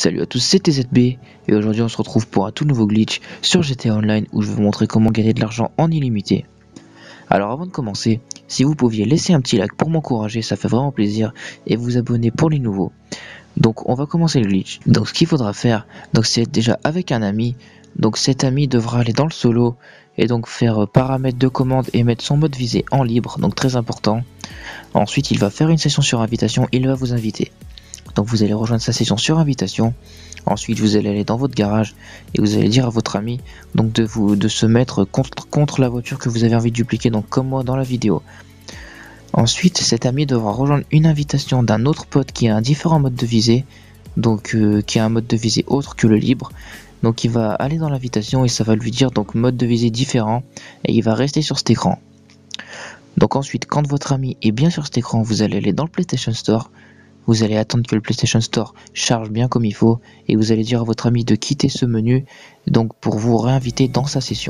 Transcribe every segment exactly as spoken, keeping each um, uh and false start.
Salut à tous, c'est T Z B et aujourd'hui on se retrouve pour un tout nouveau glitch sur G T A Online où je vais vous montrer comment gagner de l'argent en illimité. Alors avant de commencer, si vous pouviez laisser un petit like pour m'encourager, ça fait vraiment plaisir, et vous abonner pour les nouveaux. Donc on va commencer le glitch. Donc ce qu'il faudra faire, donc c'est être déjà avec un ami. Donc cet ami devra aller dans le solo et donc faire euh, paramètres de commande et mettre son mode visée en libre, donc très important. Ensuite il va faire une session sur invitation, il va vous inviter. Donc vous allez rejoindre sa session sur invitation. Ensuite vous allez aller dans votre garage et vous allez dire à votre ami donc de vous de se mettre contre, contre la voiture que vous avez envie de dupliquer, donc comme moi dans la vidéo. Ensuite cet ami devra rejoindre une invitation d'un autre pote qui a un différent mode de visée, donc euh, qui a un mode de visée autre que le libre. Donc il va aller dans l'invitation et ça va lui dire donc mode de visée différent et il va rester sur cet écran. Donc ensuite quand votre ami est bien sur cet écran, vous allez aller dans le PlayStation Store. Vous allez attendre que le PlayStation Store charge bien comme il faut et vous allez dire à votre ami de quitter ce menu donc pour vous réinviter dans sa session.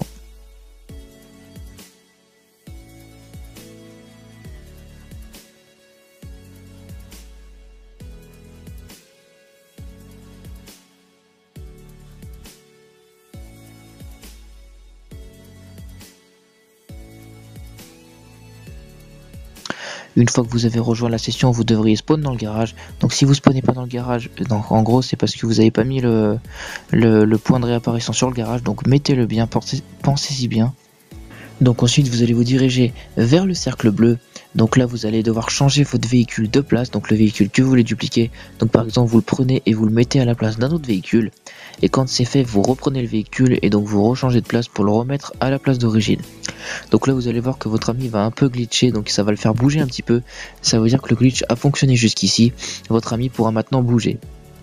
Une fois que vous avez rejoint la session, vous devriez spawn dans le garage. Donc si vous spawnez pas dans le garage, donc en gros c'est parce que vous n'avez pas mis le, le, le point de réapparition sur le garage. Donc mettez-le bien, pensez-y bien. Donc ensuite vous allez vous diriger vers le cercle bleu. Donc là vous allez devoir changer votre véhicule de place, donc le véhicule que vous voulez dupliquer. Donc par exemple vous le prenez et vous le mettez à la place d'un autre véhicule. Et quand c'est fait, vous reprenez le véhicule et donc vous rechangez de place pour le remettre à la place d'origine. Donc là vous allez voir que votre ami va un peu glitcher, donc ça va le faire bouger un petit peu. Ça veut dire que le glitch a fonctionné jusqu'ici. Votre ami pourra maintenant bouger.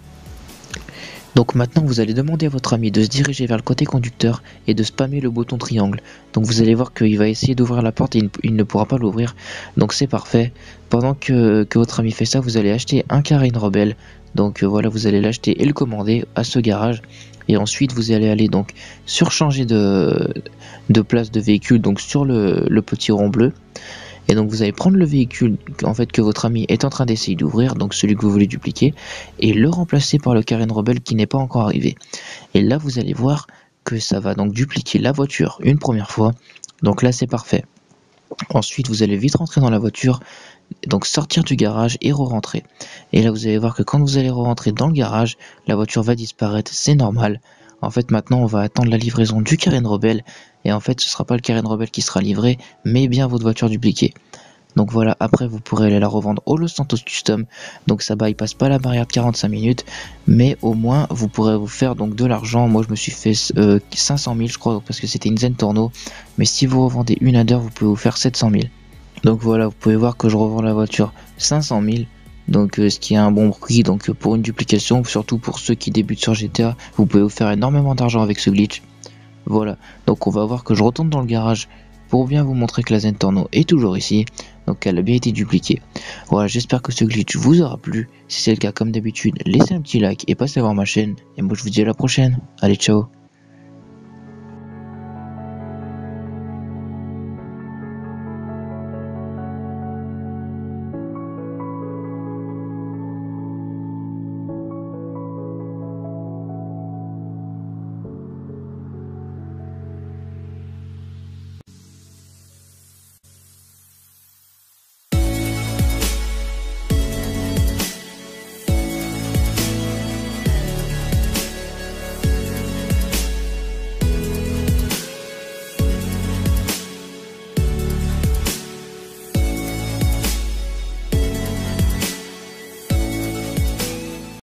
Donc maintenant vous allez demander à votre ami de se diriger vers le côté conducteur et de spammer le bouton triangle. Donc vous allez voir qu'il va essayer d'ouvrir la porte et il, il ne pourra pas l'ouvrir. Donc c'est parfait. Pendant que, que votre ami fait ça, vous allez acheter un Carène Rebelle. Donc euh, voilà, vous allez l'acheter et le commander à ce garage. Et ensuite vous allez aller donc sur changer de, de place de véhicule, donc sur le, le petit rond bleu. Et donc vous allez prendre le véhicule en fait que votre ami est en train d'essayer d'ouvrir, donc celui que vous voulez dupliquer, et le remplacer par le Carène Rebelle qui n'est pas encore arrivé. Et là vous allez voir que ça va donc dupliquer la voiture une première fois, donc là c'est parfait. Ensuite vous allez vite rentrer dans la voiture, donc sortir du garage et re-rentrer. Et là vous allez voir que quand vous allez re-rentrer dans le garage, la voiture va disparaître, c'est normal. En fait maintenant on va attendre la livraison du Carène Rebelle. Et en fait ce sera pas le Carène Rebelle qui sera livré, mais bien votre voiture dupliquée. Donc voilà, après vous pourrez aller la revendre au Los Santos Custom. Donc ça bypasse pas la barrière de quarante-cinq minutes, mais au moins vous pourrez vous faire donc de l'argent. Moi je me suis fait euh, cinq cent mille je crois, parce que c'était une Zentorno. Mais si vous revendez une Under, vous pouvez vous faire sept cent mille. Donc voilà, vous pouvez voir que je revends la voiture cinq cent mille. Donc euh, ce qui est un bon prix donc euh, pour une duplication, surtout pour ceux qui débutent sur G T A, vous pouvez vous faire énormément d'argent avec ce glitch. Voilà, donc on va voir que je retourne dans le garage pour bien vous montrer que la Zentorno est toujours ici, donc elle a bien été dupliquée. Voilà, j'espère que ce glitch vous aura plu. Si c'est le cas, comme d'habitude, laissez un petit like et passez voir ma chaîne. Et moi je vous dis à la prochaine. Allez, ciao.